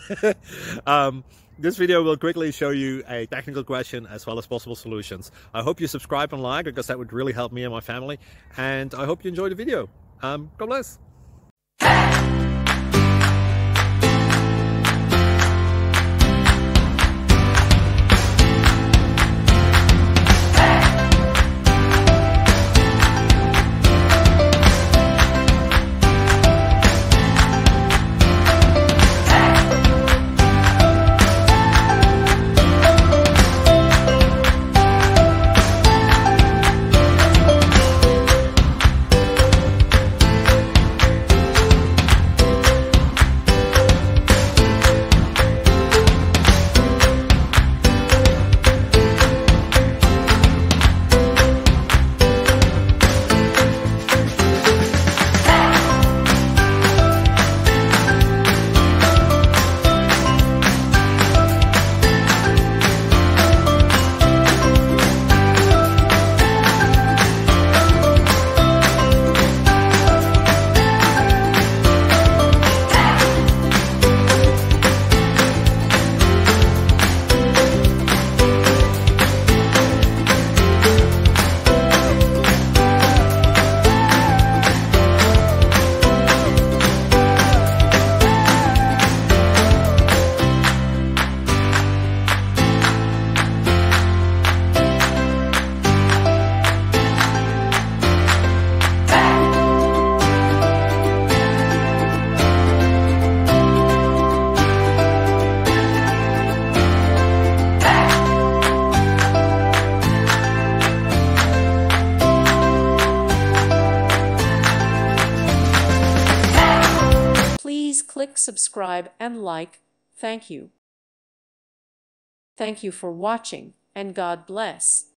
This video will quickly show you a technical question as well as possible solutions. I hope you subscribe and like, because that would really help me and my family. And I hope you enjoy the video. God bless. Please click subscribe and like. Thank you. Thank you for watching, and God bless.